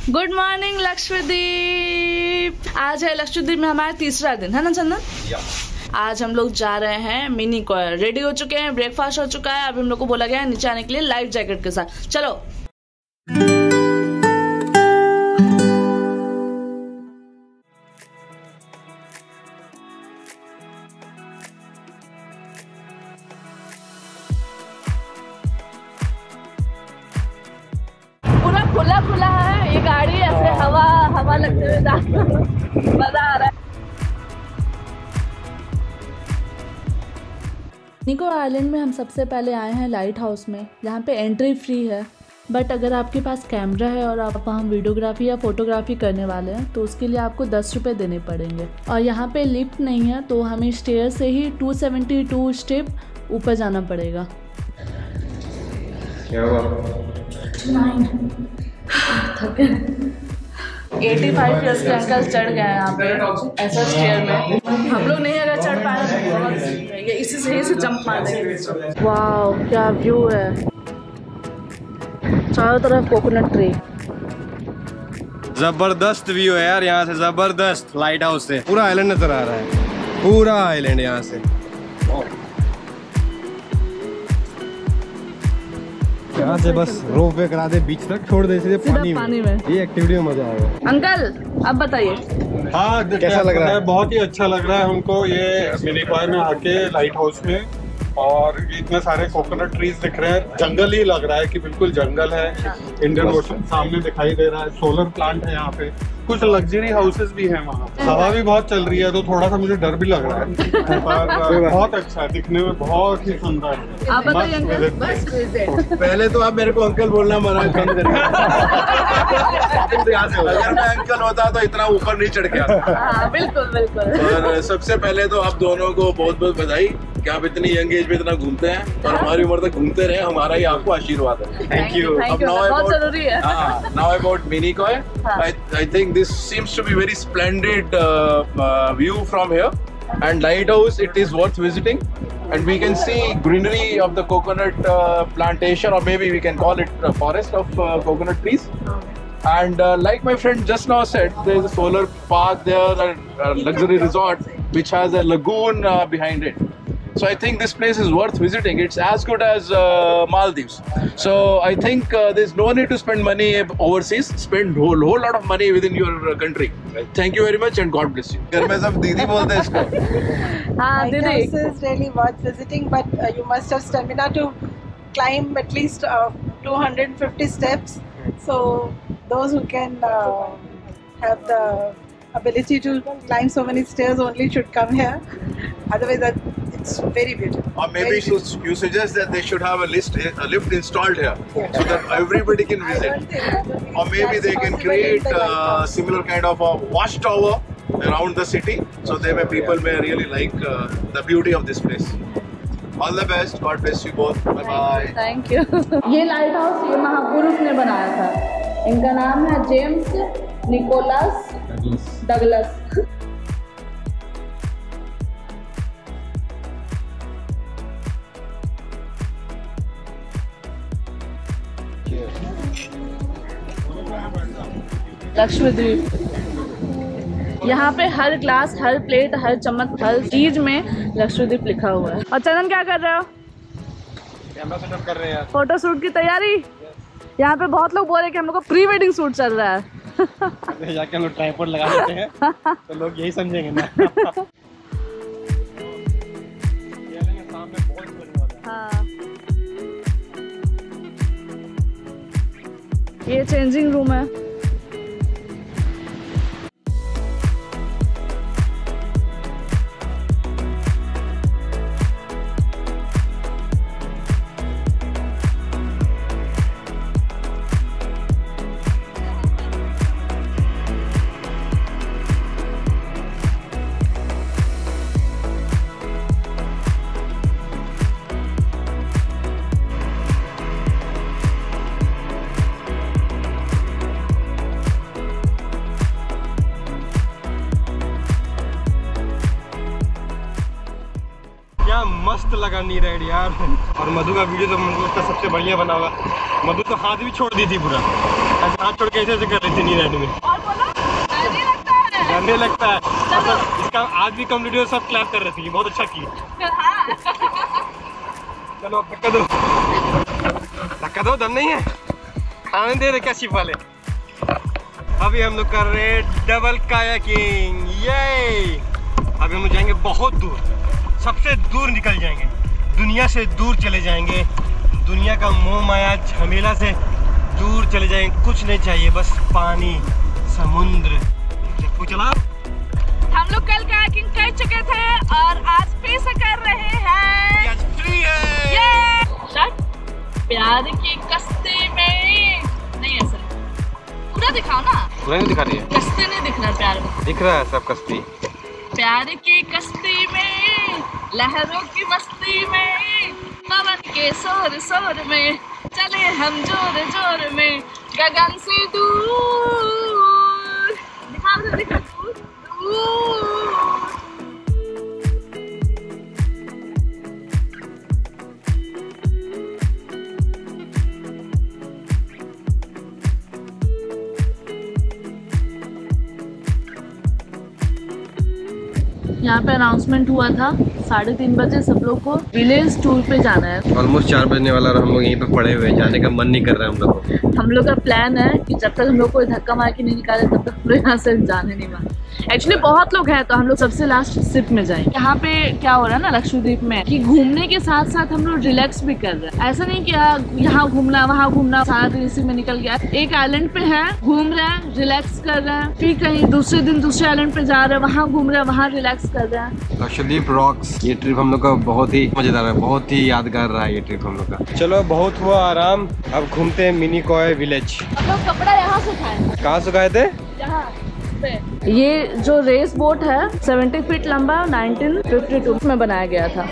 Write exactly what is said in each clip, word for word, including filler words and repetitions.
Good morning Lakshadweep. आज है लक्षद्वीप में हमारा तीसरा दिन, है ना चंदन? आज हम लोग जा रहे हैं मिनी कोयल। रेडी हो चुके हैं, ब्रेकफास्ट हो चुका है। अभी हम लोग को बोला गया है नीचे आने के लिए लाइफ जैकेट के साथ। चलो पूरा खुला खुला है ये गाड़ी, ऐसे हवा हवा लगते हुए जा मजा आ रहा है। निको आइलैंड में हम सबसे पहले आए हैं लाइट हाउस में, जहाँ पे एंट्री फ्री है। बट अगर आपके पास कैमरा है और आप वहाँ वीडियोग्राफी या फोटोग्राफी करने वाले हैं तो उसके लिए आपको दस रुपये देने पड़ेंगे। और यहाँ पे लिफ्ट नहीं है तो हमें स्टेयर से ही दो सौ बहत्तर स्टेप ऊपर जाना पड़ेगा। क्या हुआ? पचासी प्लस के अंकल चढ़ गए हैं यहाँ पे ऐसा स्टेयर में। हम लोग नहीं अगर चढ़ पाए ये इसी से ही से जंप मार देंगे। वाह क्या व्यू है, चारों तरफ कोकोनट ट्री। जबरदस्त व्यू है यार यहाँ से, जबरदस्त। लाइट हाउस से पूरा आइलैंड नजर आ रहा है, पूरा आइलैंड यहाँ से। यहाँ से बस रोप वे करा दे, बीच तक छोड़ दे, सीधे पानी, पानी में। ये एक्टिविटी में मजा आएगा। अंकल अब बताइए। हाँ कैसा लग रहा है? बहुत ही अच्छा लग रहा है हमको ये मिनी कोयल में आके लाइट हाउस में। और इतने सारे कोकोनट ट्रीज दिख रहे हैं, जंगल ही लग रहा है कि बिल्कुल जंगल है। इंडियन ओशन सामने दिखाई दे रहा है, सोलर प्लांट है यहाँ पे, कुछ लग्जरी हाउसेस भी हैं वहाँ। हवा भी बहुत चल रही है तो थोड़ा सा मुझे डर भी लग रहा है पर बहुत अच्छा है, दिखने में बहुत ही सुंदर है। आप बताइए अंकल। पहले तो आप मेरे को अंकल बोलना मना बंद करिए। अगर मैं अंकल होता तो इतना ऊपर नहीं चढ़ गया। बिल्कुल बिल्कुल। और सबसे पहले तो आप दोनों को बहुत बहुत बधाई कि आप इतनी यंग एज में इतना घूमते हैं और हमारी उम्र तक घूमते रहे, हमारा ही आपको आशीर्वाद है। Thank you. अब बहुत जरूरी है। Now about Minicoy, I think this seems to be very splendid uh, uh, view from here, and lighthouse it is worth visiting, and we can see greenery of the coconut uh, plantation, or maybe we can call it a forest of uh, coconut trees. And uh, like my friend just now said, there is a solar park there, a luxury resort which has a lagoon uh, behind it. So I think this place is worth visiting. It's as good as uh, Maldives. So I think uh, there's no need to spend money overseas. Spend whole whole lot of money within your uh, country. Thank you very much and God bless you. घर में सब दीदी बोलते हैं इसको। हाँ दीदी। This is really worth visiting, but uh, you must have stamina to climb at least uh, two hundred fifty steps. So those who can uh, have the ability to climb so many stairs only should come here. Otherwise, that it's very beautiful. Or maybe you, you suggest that they should have a list, a lift installed here, yeah, so that everybody can visit. I don't think, I don't think Or maybe they can create a uh, similar kind of a watchtower around the city, so they may people may really like uh, the beauty of this place. All the best. God bless you both. Bye bye. Thank you. ये lighthouse ये महापुरुष ने बनाया था। इनका नाम है James Nicholas Douglas. Lakshadweep, यहाँ पे हर ग्लास, हर प्लेट, हर चम्मच, हर चीज में लक्षद्वीप लिखा हुआ है। और चंदन क्या कर रहे हो? कैमरा सेटअप कर रहे हैं यार। फोटो शूट की तैयारी। यहाँ पे बहुत लोग बोल रहे हैं कि हम लोग का प्री वेडिंग शूट चल रहा है। जाके हम लोग ट्राइपॉड लगा देते हैं तो लोग यही समझेंगे ना। हाँ। ये चेंजिंग रूम है। क्या मस्त लगा नी राइड यार। और मधु का वीडियो तो मुझे लगता है सबसे बढ़िया बना होगा। मधु तो हाथ भी छोड़ दी थी पूरा। ऐसे हाथ छोड़ के ऐसे ऐसे कर रही थी नींद आने में। और बोलो डर लगता है। डरने लगता है। चलो। इसका आज भी कम वीडियो सब क्लैप कर रही थी, बहुत अच्छा की। हाँ। चलो धक्का दो, धक्का दो, दम नहीं है, खाने दे रहे क्या शिप वाले। अभी हम लोग कर रहे हैं डबल कायाकिंग, ये अभी हम लोग जाएंगे बहुत दूर, सबसे दूर निकल जाएंगे, दुनिया से दूर चले जाएंगे, दुनिया का मोह माया झमेला से दूर चले जाएंगे। कुछ नहीं चाहिए, बस पानी, समुद्र। चला हम लोग कल कायाकिंग कर चुके थे और आज फिर से कर रहे हैं। आज फ्री है। ये प्यार की कश्ती में नहीं, ऐसा पूरा दिखाओ ना। पूरा नहीं दिखा रही है, कश्ती नहीं दिख रहा, प्यार में दिख रहा है सब कश्ती। प्यार की कश्ती में, लहरों की मस्ती में, पवन के शोर शोर में चले हम जोर जोर में, गगन से दूर। दिखाओ तो दिखाओ, दूर दूर। यहाँ पे अनाउंसमेंट हुआ था साढ़े तीन बजे सब लोग को विलेज टूर पे जाना है। ऑलमोस्ट चार बजने वाला और हम लोग यहीं पे पड़े हुए, जाने का मन नहीं कर रहा है हम लोग को। हम लोग का प्लान है कि जब तक हम लोग को धक्का मार के नहीं निकाले तब तक हम लोग यहाँ से जाने नहीं माने। एक्चुअली बहुत लोग हैं तो हम लोग सबसे लास्ट सिप में जाएंगे। यहाँ पे क्या हो रहा है ना लक्षद्वीप में कि घूमने के साथ साथ हम लोग रिलैक्स भी कर रहे हैं। ऐसा नहीं कि यहाँ घूमना वहाँ घूमना सारा दिन इसी में निकल गया। एक आइलैंड पे है, घूम रहे हैं, रिलैक्स कर रहे हैं, फिर कहीं दूसरे दिन दूसरे आइलैंड पे जा रहे हैं, वहाँ घूम रहे हैं, वहाँ रिलैक्स कर रहे हैं। लक्षद्वीप रॉक्स, ये ट्रिप हम लोग का बहुत ही मजेदार है, बहुत ही यादगार रहा है ये ट्रिप हम लोग का। चलो बहुत हुआ आराम, अब घूमते हैं मिनी कोय विलेज। हम लोग कपड़ा यहाँ सुखाए। कहाँ सुखाए थे? यहाँ पे। ये जो रेस बोट है सत्तर फीट लंबा नाइनटीन फिफ्टी टू में बनाया गया था।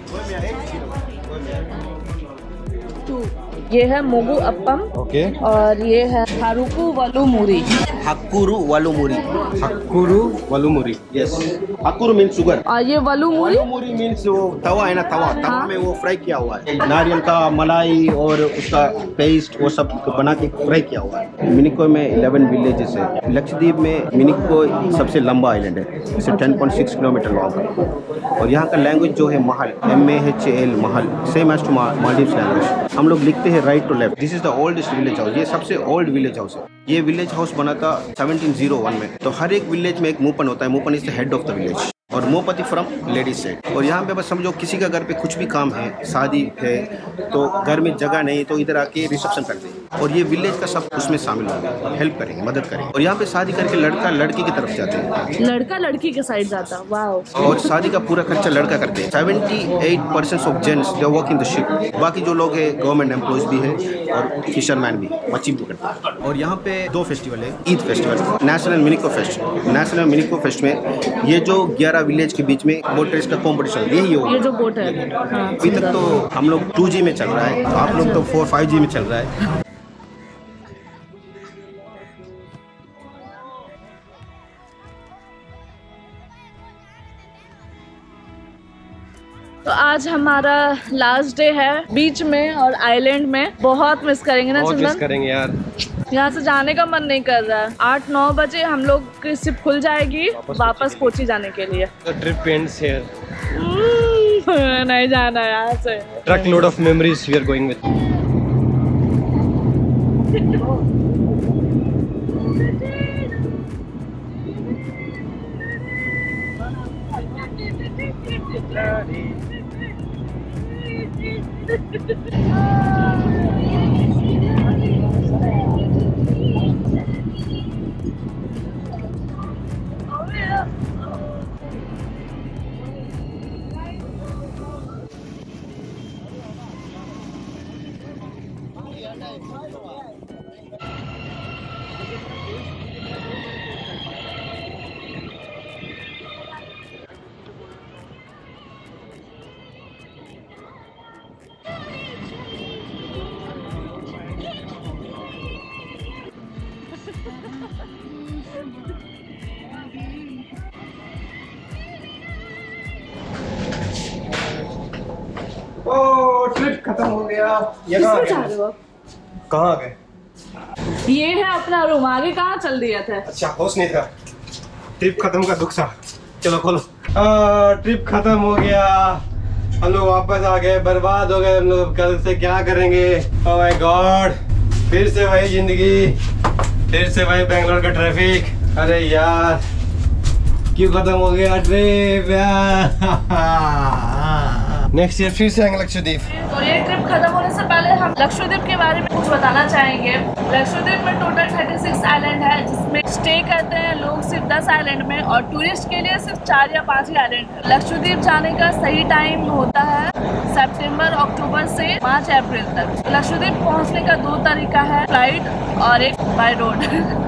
ये है मोगू अप्पम, ओके, और ये है हारुकु वलुमुरी। हक्कुरु वलुमुरी। हक्कुरु वलुमुरी, यस। हक्कुरु मीन्स शुगर और ये वलुमुरी, वलुमुरी मीन्स वो तवा है ना, तवा तवा हाँ। में वो फ्राई किया हुआ है, नारियल का मलाई और उसका पेस्ट वो सब बना के फ्राई किया हुआ है। मिनिको में इलेवन विलेजेस है। लक्षद्वीप में मिनिको सबसे लंबा आइलैंड है, इसे ten point six kilometre long है। और यहाँ का लैंग्वेज जो है Mahl, M A H L Mahl, same as to Maldives language. हम लोग लिखते हैं right to left. This is the oldest village house. ये सबसे ओल्ड विलेज हाउस है। ये विलेज हाउस बना था सेवनटीन ओ वन में। तो हर एक विलेज में एक मूपन होता है। मूपन is the head of the village और मोपति फ्रॉम लेडीज साइड। और यहाँ पे बस समझो किसी का घर पे कुछ भी काम है, शादी है, तो घर में जगह नहीं तो इधर आके रिसेप्शन करते हैं और ये विलेज का सब उसमें शामिल होंगे, हेल्प करेंगे, मदद करेंगे। और यहाँ पे शादी करके लड़का लड़की की तरफ जाते हैं, लड़का लड़की के साइड जाता है। वाह। और शादी का पूरा खर्चा लड़का करते हैं। अठहत्तर percent of gents they work in the ship. बाकी जो लोग हैं गवर्नमेंट एम्प्लॉयज भी है और फिशरमैन भी, मच्छी भी करते हैं। और यहाँ पे दो फेस्टिवल है, Eid festival, national Minicoy fest. National Minicoy fest में ये जो ग्यारह विलेज के बीच में बोट रेस का कॉम्पिटिशन यही होगा। ये जो बोट है, हाँ। अभी तक तो हम लोग टू जी में चल रहा है, आप लोग तो फोर फाइव जी में चल रहा है। तो आज हमारा लास्ट डे है बीच में और आइलैंड में। बहुत मिस करेंगे ना बहुत मिस चंदन? करेंगे यार, यहाँ से जाने का मन नहीं कर रहा है। आठ नौ बजे हम लोग की शिप खुल जाएगी वापस कोची जाने के लिए। Trip ends here. नहीं जाना है यहाँ से। Truck load of memories we are going with. ओ ट्रिप खत्म हो गया। ये कहाँ आ गए? कहाँ आ गए? ये है अपना रूम, आगे कहाँ चल दिए थे? अच्छा होश नहीं था, ट्रिप खत्म का दुख था। चलो खोलो। ट्रिप खत्म हो गया, हम लोग वापस आ गए, बर्बाद हो गए हम लोग। कल से क्या करेंगे? ओह माय गॉड, फिर से वही जिंदगी, फिर से वही बेंगलोर का ट्रैफिक। अरे यार क्यों खत्म हो गया ट्रिप यार। नेक्स्ट ईयर फिर से आएंगे लक्षद्वीप। तो ये ट्रिप खत्म होने से पहले हम लक्षद्वीप के बारे में कुछ बताना चाहेंगे। लक्षद्वीप में टोटल छत्तीस आइलैंड है, जिसमें स्टे करते हैं लोग सिर्फ दस आइलैंड में और टूरिस्ट के लिए सिर्फ चार या पाँच ही आइलैंड है। लक्षद्वीप जाने का सही टाइम होता है सितंबर अक्टूबर से मार्च अप्रैल तक। लक्षद्वीप पहुँचने का दो तरीका है, फ्लाइट और एक बाय रोड।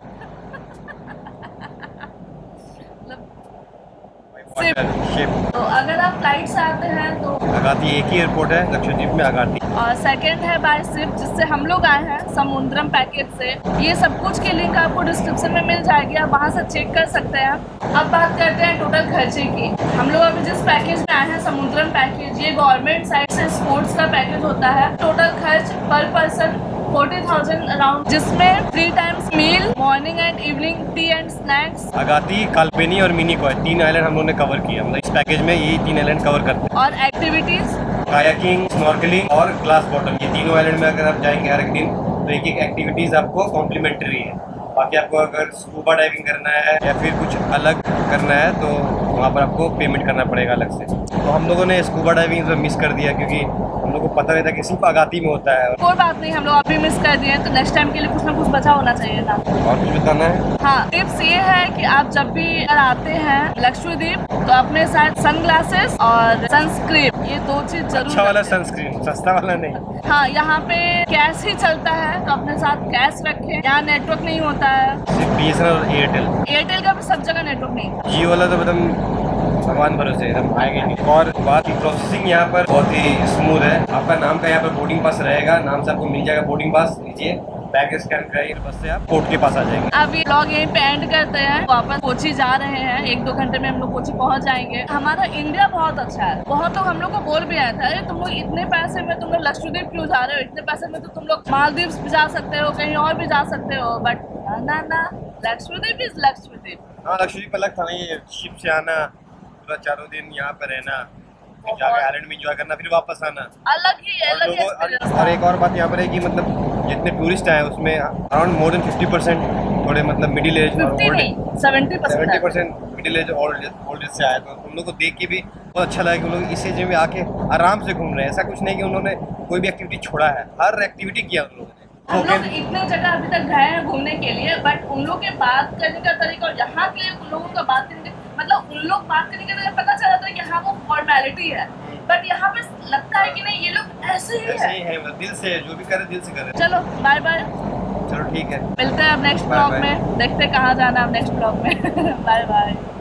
तो अगर आप फ्लाइट से आते हैं तो आगाती एक ही एयरपोर्ट है लक्षद्वीप में, आगाती। और सेकंड है बाय शिप, जिससे हम लोग आए हैं समुद्रम पैकेज से। ये सब कुछ की लिंक आपको डिस्क्रिप्शन में मिल जाएगी, आप वहाँ से चेक कर सकते हैं। अब बात करते हैं टोटल खर्चे की। हम लोग अभी जिस पैकेज में आए हैं समुद्रम पैकेज, ये गवर्नमेंट साइड से स्पोर्ट्स का पैकेज होता है। टोटल खर्च per person forty thousand around, जिसमें three times meal, morning and evening tea and snacks. Agatti, Kalpeni और मिनिकॉय तीन आइलैंड हम लोगों ने कवर किया। मतलब इस पैकेज में यही तीन आइलैंड कवर करते हैं। और एक्टिविटीज कायाकिंग, स्नॉर्कलिंग और ग्लास बॉटम, ये तीनों आइलैंड में अगर आप जाएंगे हर एक दिन तो एक एक एक्टिविटीज आपको कॉम्प्लीमेंट्री है। बाकी आपको अगर स्कूबा डाइविंग करना है या फिर कुछ अलग करना है तो वहाँ पर आपको पेमेंट करना पड़ेगा अलग से। तो हम लोगों ने स्कूबा डाइविंग तो मिस कर दिया क्योंकि हम लोग को पता नहीं था कि सिर्फ आगाती में होता है। कोई बात नहीं, हम लोग अभी मिस कर दिए, तो नेक्स्ट टाइम के लिए कुछ ना कुछ बचा होना चाहिए था। और कुछ बताना है? हाँ, टिप्स ये है कि आप जब भी आते हैं लक्षद्वीप तो अपने साथ सनग्लासेस और सनस्क्रीन, ये दो चीज जरूर। अच्छा वाला सनस्क्रीन, सस्ता वाला नहीं। हाँ, यहाँ पे कैश ही चलता है तो अपने साथ कैश रखें। यहाँ नेटवर्क नहीं होता है, सिर्फ बी एस एन एल और एयरटेल। एयरटेल का भी सब जगह नेटवर्क नहीं। जियो वाला तो मतलब भगवान भरोसे एकदम आएगा नहीं। और बात की प्रोसेसिंग यहाँ पर बहुत ही स्मूथ है। आपका नाम का यहाँ पर बोर्डिंग पास रहेगा, नाम से आपको मिल जाएगा बोर्डिंग पास, लीजिए बैग स्कैन कराइए, बस से आप कोर्ट के पास आ जाएंगे। अब ये ब्लॉग यहीं पे एंड करते हैं, वापस कोची जा रहे हैं। एक दो घंटे में हम लोग कोची पहुंच जाएंगे। हमारा इंडिया बहुत अच्छा है। बहुत लोग हम लोग को बोल भी आया था, अरे तुम लोग इतने पैसे में तुम लोग लक्षद्वीप क्यों जा रहे हो, इतने पैसे में तो तुम लोग मालदीव्स भी जा सकते हो, कहीं और भी जा सकते हो। बट ना ना, लक्षद्वीप इज लक्षद्वीप। हाँ, लक्षद्वीप अलग था। नहीं, शिप से आना, पूरा चारों दिन यहाँ पर रहना, फिर जाके आइलैंड में एंजॉय करना, फिर वापस आना, अलग ही अलग ही एक्सपीरियंस। और एक और बात यहाँ पर है कि मतलब जितने टूरिस्ट आए उसमें around more than fifty percent थोड़े मतलब मिडिल एज और old, seventy percent middle age old old age से आए। तो उन लोग को देख के भी बहुत अच्छा लगा कि उन लोग इस एज में आके आराम से घूम रहे हैं। ऐसा कुछ नहीं कि उन्होंने कोई भी एक्टिविटी छोड़ा है, हर एक्टिविटी किया उन लोगों ने। हम लोग इतने जगह अभी तक गए हैं घूमने के लिए, बट उन लोग के बात करने का तरीका और यहाँ के उन लोगों का बात करने मतलब उन लोग बात करने का तरीका पता चला था कि हाँ वो फॉर्मेलिटी है, बट यहाँ पे लगता है कि नहीं ये लोग ऐसे ही ऐसे ही है, दिल से जो भी करे दिल से करे। चलो बाय बाय। चलो ठीक है, मिलते हैं अब नेक्स्ट ब्लॉग में, देखते हैं कहाँ जाना है अब नेक्स्ट ब्लॉग में। Bye bye.